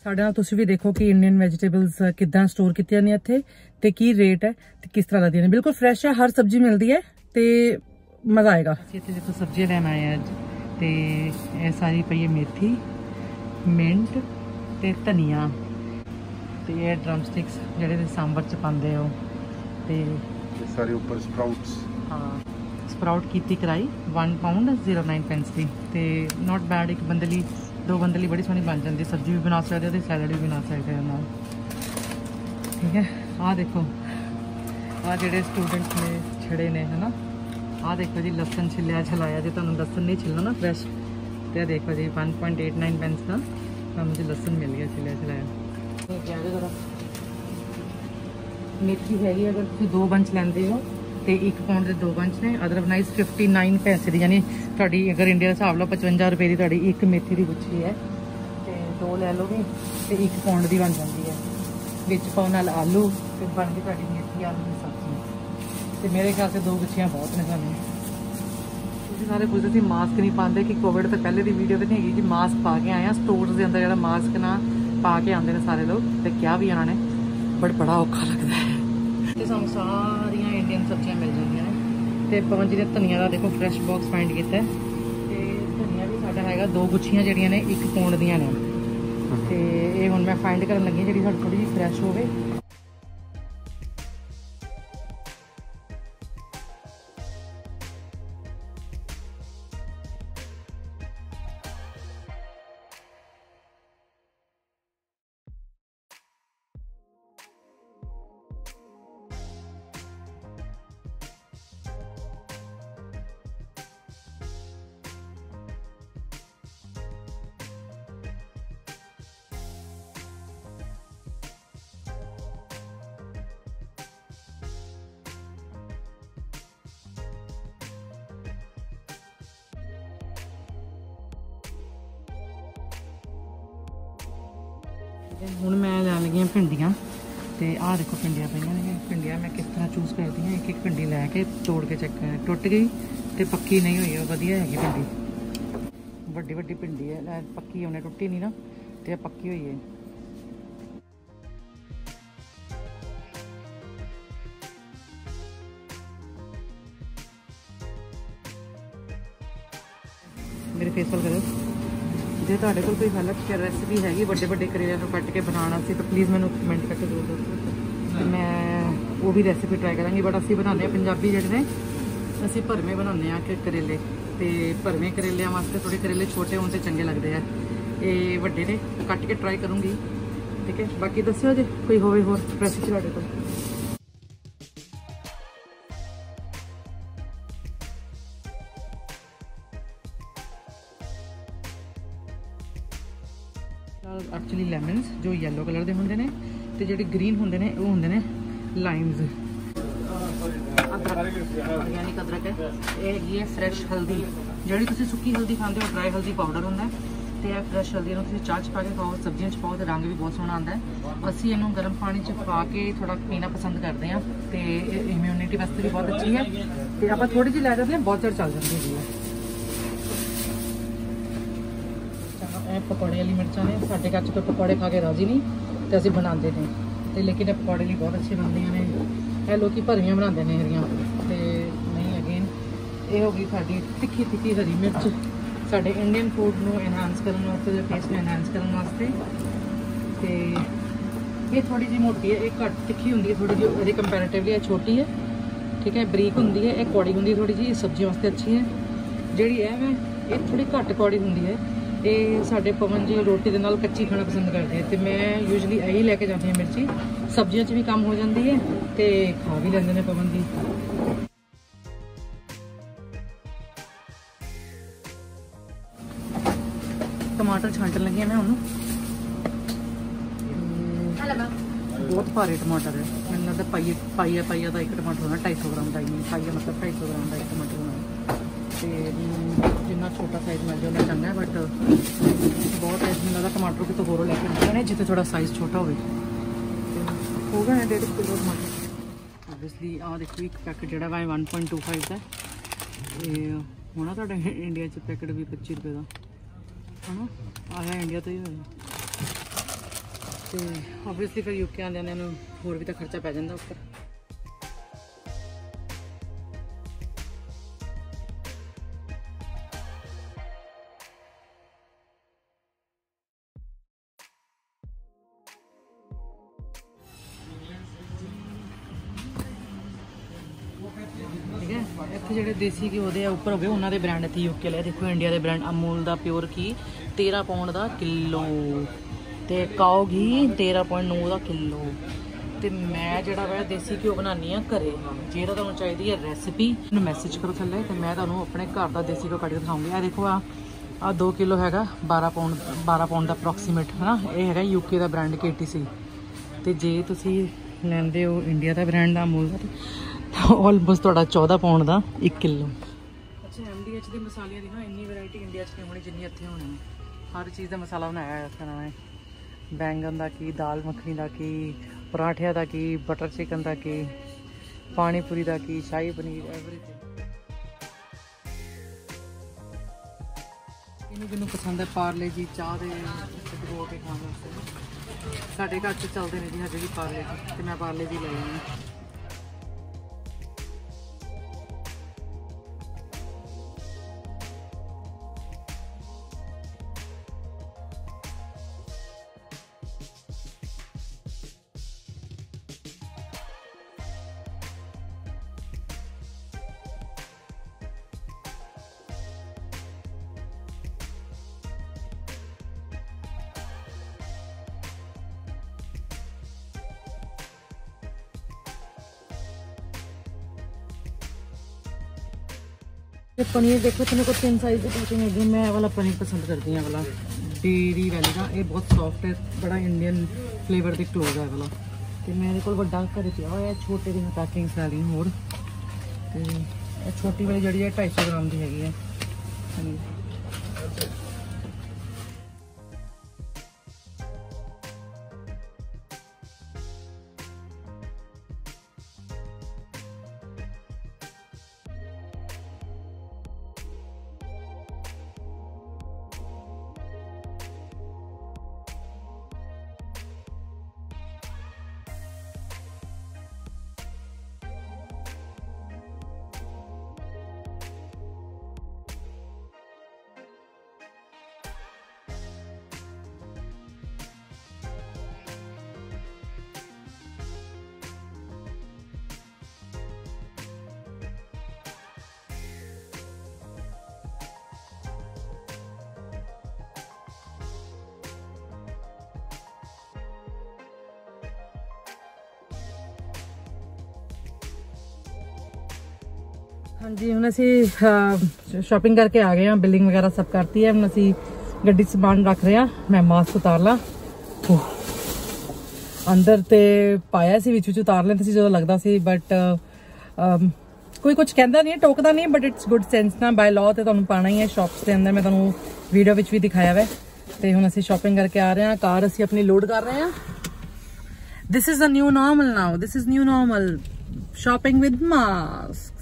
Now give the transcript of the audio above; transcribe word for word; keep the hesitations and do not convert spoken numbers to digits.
ਸਾਡੇ ਨਾਲ ਤੁਸੀਂ ਵੀ ਦੇਖੋ ਕਿ ਇੰਡੀਅਨ ਵੈਜੀਟੇਬਲਸ ਕਿੱਦਾਂ ਸਟੋਰ ਕੀਤੀਆਂ ਨੇ ਇੱਥੇ ਤੇ ਕੀ ਰੇਟ ਹੈ ਤੇ ਕਿਸ ਤਰ੍ਹਾਂ ਲੱਗਦੀਆਂ ਨੇ। ਬਿਲਕੁਲ ਫਰੈਸ਼ ਹੈ, ਹਰ ਸਬਜ਼ੀ ਮਿਲਦੀ ਹੈ ਤੇ ਮਜ਼ਾ ਆਏਗਾ। ਅਸੀਂ ਇੱਥੇ ਦੇਖੋ ਸਬਜ਼ੀਆਂ ਲੈਣ ਆਏ ਅੱਜ ਤੇ ਇਹ ਸਾਰੀ ਪਈ ਹੈ ਮੇਥੀ, ਮਿੰਟ ਤੇ ਧਨੀਆ ਤੇ ਇਹ ਡਰਮ ਸਟਿਕਸ ਜਿਹੜੇ ਤੁਸੀਂ ਸਾਂਬਰ ਚ ਪਾਉਂਦੇ ਹੋ ਤੇ ਇਹ ਸਾਰੇ ਉੱਪਰ ਸਪਰਾਊਟਸ। ਹਾਂ ਸਪਰਾਊਟ ਕੀਤੀ ਕਰਾਈ one pound zero nine pence ਦੀ ਤੇ ਨੋਟ ਬੈਡ। ਇੱਕ ਬੰਦੇ ਲਈ ਦੋ ਬੰਦੇ ਲਈ ਬੜੀ ਸੋਹਣੀ ਬਣ ਜਾਂਦੀ। ਸਬਜ਼ੀ ਵੀ ਬਣਾ ਸਕਦੇ ਹੋ ਤੇ ਸੈਲਡ ਵੀ ਬਣਾ ਸਕਦੇ ਹੋ ਨਾਲ। ਠੀਕ ਹੈ ਆਹ ਦੇਖੋ ਆਹ ਜਿਹੜੇ ਸਟੂਡੈਂਟਸ ਨੇ ਛੜੇ ਨੇ ਹੈ ਨਾ। ਆਹ ਦੇਖੋ ਜੀ ਲਸਣ ਛਿੱਲਿਆ ਛਲਾਇਆ ਜੇ ਤੁਹਾਨੂੰ ਲਸਣ ਨਹੀਂ ਛਿੱਲਣਾ ਨਾ ਫਰੈਸ਼ ਤੇ ਆਹ ਦੇਖੋ ਜੀ one point eight nine pence ਦਾ ਤੁਹਾਨੂੰ ਜੀ ਲਸਣ ਮਿਲ ਗਿਆ ਛਿੱਲਿਆ ਛਲਾਇਆ। ਮੇਥੀ ਹੈਗੀ ਅਗਰ ਤੁਸੀਂ ਦੋ ਬੰਚ ਲੈਂਦੇ ਹੋ ਤੇ ਇੱਕ ਪਾਉਂਡ ਦੇ ਦੋ ਬੰਚ ਨੇ। ਅਦਰਵਾਈਜ਼ ਫਿਫਟੀ ਨਾइन ਪੈਸੇ ਦੀ ਯਾਨੀ ਤੁਹਾਡੀ ਅਗਰ ਇੰਡੀਆ ਦਾ ਹਿਸਾਬ ਲਓ ਪਚਵੰਜਾ ਰੁਪਏ ਦੀ ਤੁਹਾਡੀ ਇੱਕ ਮੇਥੀ ਦੀ ਗੁੱਛੀ ਹੈ ਤੇ ਦੋ ਲੈ ਲਓਗੇ ਤੇ ਇੱਕ ਪਾਉਂਡ ਦੀ ਬਣ ਜਾਂਦੀ ਹੈ। ਵਿੱਚ ਪਾਉਣ ਨਾਲ ਆਲੂ ਤੇ ਬਣ ਗਈ ਤੁਹਾਡੀ ਮੇਥੀ ਆਲੂ ਦੀ ਸਬਜ਼ੀ। ਤੇ ਮੇਰੇ ਖਿਆਲ ਸੇ ਦੋ ਗੁੱਛੀਆਂ ਬਹੁਤ ਨੇ ਸਾਨੂੰ। ਤੁਸੀਂ ਸਾਰੇ ਪੁੱਛਦੇ ਸੀ ਮਾਸਕ ਨਹੀਂ ਪਾਉਂਦੇ ਕਿ ਕੋਵਿਡ ਤੋਂ ਪਹਿਲੇ ਦੀ ਵੀਡੀਓ ਤੇ ਨਹੀਂ ਹੈਗੀ ਜੀ। ਮਾਸਕ ਪਾ ਕੇ ਆਏ ਆ ਸਟੋਰਸ ਦੇ ਅੰਦਰ ਜਿਹੜਾ ਮਾਸਕ ਨਾ ਪਾ ਕੇ ਆਉਂਦੇ ਨੇ ਸਾਰੇ ਲੋਕ ਤੇ ਕਿਹਾ ਵੀ ਇਹਨਾਂ ਨੇ ਬਟ ਬੜਾ ਔਖਾ ਲੱਗਦਾ ਹੈ। ਤੇ ਸਾਨੂੰ ਸਾਰੀਆਂ ਇੰਡੀਅਨ ਸਬਜ਼ੀਆਂ ਮਿਲ ਜਾਂਦੀਆਂ ਨੇ ਤੇ ਪਵਨ ਜੀ ਨੇ ਧਨੀਆ ਦਾ ਦੇਖੋ ਫਰੈਸ਼ ਬਾਕਸ ਫਾਈਂਡ ਕੀਤਾ ਤੇ ਧਨੀਆ ਵੀ ਸਾਡਾ ਹੈਗਾ ਦੋ ਗੁੱਛੀਆਂ ਜਿਹੜੀਆਂ ਨੇ ਇੱਕ ਪੌਂਡ ਦੀਆਂ ਨੇ ਤੇ ਇਹ ਹੁਣ ਮੈਂ ਫਾਈਂਡ ਕਰਨ ਲੱਗੀ ਜਿਹੜੀ ਸਾਡੀ ਥੋੜੀ ਜਿਹੀ ਫਰੈਸ਼ ਹੋਵੇ। ਹੁਣ ਮੈਂ ਲੈਣ ਲੱਗੀ ਹਾਂ ਭਿੰਡੀਆਂ ਤੇ ਆਹ ਦੇਖੋ ਭਿੰਡੀਆਂ ਪਈਆਂ ਨੇ। ਭਿੰਡੀਆਂ ਮੈਂ ਕਿਸ ਤਰ੍ਹਾਂ ਚੂਜ਼ ਕਰਦੀ ਹਾਂ ਇੱਕ ਇੱਕ ਭਿੰਡੀ ਲੈ ਕੇ ਤੋੜ ਕੇ ਚੈੱਕ ਕਰ ਟੁੱਟ ਗਈ ਤੇ ਪੱਕੀ ਨਹੀਂ ਹੋਈ ਉਹ ਵਧੀਆ ਹੈਗੀ ਭਿੰਡੀ। ਵੱਡੀ ਵੱਡੀ ਭਿੰਡੀ ਹੈ ਪੱਕੀ ਉਹਨੇ ਟੁੱਟੀ ਨਹੀਂ ਨਾ ਤੇ ਇਹ ਪੱਕੀ ਹੋਈ ਹੈ। ਮੇਰੇ ਫੇਸ ਵੱਲ ਕਰੋ। ਜੇ ਤੁਹਾਡੇ ਕੋਲ ਕੋਈ ਹੈਲਪ ਰੈਸਿਪੀ ਹੈਗੀ ਵੱਡੇ ਵੱਡੇ ਕਰੇਲਿਆਂ ਨੂੰ ਕੱਟ ਕੇ ਬਣਾਉਣਾ ਸੀ ਤਾਂ ਪਲੀਜ਼ ਮੈਨੂੰ ਕਮੈਂਟ ਕਰਕੇ ਜ਼ਰੂਰ ਦੱਸੋ ਤੇ ਮੈਂ ਉਹ ਵੀ ਰੈਸਿਪੀ ਟਰਾਈ ਕਰਾਂਗੀ। ਬਟ ਅਸੀਂ ਬਣਾਉਂਦੇ ਹਾਂ ਪੰਜਾਬੀ ਜਿਹੜੇ ਨੇ ਅਸੀਂ ਭਰਵੇਂ ਬਣਾਉਂਦੇ ਹਾਂ ਕਿ ਕਰੇਲੇ ਤੇ ਭਰਵੇਂ ਕਰੇਲਿਆਂ ਵਾਸਤੇ ਥੋੜੇ ਕਰੇਲੇ ਛੋਟੇ ਹੋਣ ਤੇ ਚੰਗੇ ਲੱਗਦੇ ਆ। ਇਹ ਵੱਡੇ ਨੇ ਕੱਟ ਕੇ ਟਰਾਈ ਕਰੂੰਗੀ। ਠੀਕ ਹੈ ਬਾਕੀ ਦੱਸਿਓ ਜੇ ਕੋਈ ਹੋਵੇ ਹੋਰ ਰੈਸਿਪੀ ਤੁਹਾਡੇ ਕੋਲ। एक्चुअली लेमन्स जो येलो कलर के होंगे ने ते जेडे ग्रीन होंगे ने वो होंगे ने लाइम्स। अदरक ऑर्गेनिक अदरक है ये फ्रैश हल्दी जी तुम सुक्की हल्दी खाते हो ड्राई हल्दी पाउडर होंगे तो यह फ्रैश हल्दी तुम चाह च पा के खाओ सब्जियों च पाओ तो रंग भी बहुत सोहना आता है। असी इनू गर्म पानी च पा के थोड़ा पीना पसंद करते हैं तो इम्यूनिटी वास्ते भी बहुत अच्छी है तो आप थोड़ी जी लै जाते हैं बहुत चढ़ चल जाती है। पकौड़े वाली मिर्चा ने साढ़े घर कोई पकौड़े खा के राजी नहीं तो असं बनाते हैं तो लेकिन पकौड़े भी बहुत अच्छे बनते हैं। यह लोग भरियां बनाते हैं हरियां तो नहीं अगेन ये होगी साड़ी तिखी तिखी हरी मिर्च साढ़े इंडियन फूड को एनहांस करने वास्ते टेस्ट को एनहांस करने वास्ते। तो ये थोड़ी जी मोटी है एक घट तिखी होंगी है थोड़ी जी कंपैरेटिवली छोटी है। ठीक है बरीक होंगी है एक कौड़ी होंगी थोड़ी जी सब्जियों वास्ते अच्छी है। जी है मैं ये थोड़ी घट कौड़ी होंगी है। ये साढ़े पवन जी रोटी के नाल कच्ची खाना पसंद करते हैं तो मैं यूजली यही लैके जाती हूँ मिर्ची सब्जियों भी कम हो जाती है तो खा भी लेंगे पवन जी। टमाटर छांटन लगी मैं उन्होंने बहुत भारे टमाटर है मैंने लगता पाइए पाइया पाइया का एक टमाटर होना ढाई सौ ग्राम का ही पाइया मतलब ढाई सौ ग्राम का एक टमाटर होना तो जिन्ना छोटा साइज मिल जाए उन्ना चंगा है। बट बहुत है मैंने लगता टमाटर कितों होरों लैके आने जितने थोड़ा साइज छोटा हो गया डेढ़ किलो टमाटर। ओबवियसली आ देखो एक पैकेट जोड़ा वा वन पॉइंट टू फाइव का होना तो इंडिया पैकेट भी पच्ची रुपये का है ना आया इंडिया तो ही होया। ਤੇ ਆਬਵੀਅਸਲੀ ਫਿਰ ਯੂਕੇ ਆਉਂਦਿਆਂ ਨੂੰ ਹੋਰ ਵੀ ਤਾਂ ਖਰਚਾ ਪੈ ਜਾਂਦਾ ਉੱਪਰ। ठीक है, इतने जो देसी घ्यो के उपर हो गए उन्होंने ब्रांड इतने यूके लिया। देखो इंडिया के ब्रांड अमूल का प्योर घी तेरह पाउंड का किलो, तो काओ घी तेरह पॉइंट नौ का किलो। तो मैं जो देसी घ्यो बनानी हाँ घरे, जो तुहानू चाहिए है रेसिपी मैं मैसेज करो थले, तो मैं तुहानू अपने घर का देसी घ्यो कट के दिखाऊंगी। आ देखो आ आ दो किलो है बारह पाउंड बारह पाउंड का अप्रोक्सीमेट है ना, ये है यूके का ब्रांड के टी सी। तो जे तुसी लैंदे हो इंडिया का ब्रांड अमूल का तो ऑलमोस्ट थोड़ा चौदह पाउंड का एक किलो। अच्छा एम डी एच के मसाले की ना इन्नी वैरायटी इंडिया च नहीं होनी जिन्नी इतने होने। हर चीज़ का मसाला बनाया है इसका नाम बैंगन का की, दाल मखनी का की, पराठिया का की, बटर चिकन का की, पानी पूरी का की, शाही पनीर एवरीथिंग। इन्हू जिन्होंने पसंद है पार्ले जी चाह के डबो के खाने वास्ते, साढ़े घर से चलते हैं जी हजे भी पार्ले जी, तो मैं पार्ले जी लाई हूँ। पनीर देखो तेरे को तीन साइज के पैकिंग है। मैं वाला पनीर पसंद करती हूँ, वाला डेयरी वैली का। ये बहुत सॉफ्ट है, बड़ा इंडियन फ्लेवर के क्लोज है वाला। तो मेरे को बड़ा घर पिया हुआ है, छोटे दी पैकिंग सारी होर। तो छोटी वाली जी है ढाई सौ ग्राम की हैगी है पनीर। हाँ जी, हम असी शॉपिंग करके आ गए हैं, बिलिंग वगैरह सब करती है। हम असी गड्डी समान रख रहे हैं। मैं मास्क उतार ला अंदर ते पाया सी विच विच उतार लेंदे सी जो लगदा सी, बट कोई कुछ कहता नहीं, टोकदा नहीं, बट इट्स गुड सेंस ना बाय लॉ तो तुहानू पाना ही है शॉप्स के अंदर। मैं तुहानू वीडियो विच भी दिखाया वै। तो हुण असी शॉपिंग करके आ रहे हैं, कार असी अपनी लोड कर रहे हैं। This is the new normal now, this is new normal shopping with mask.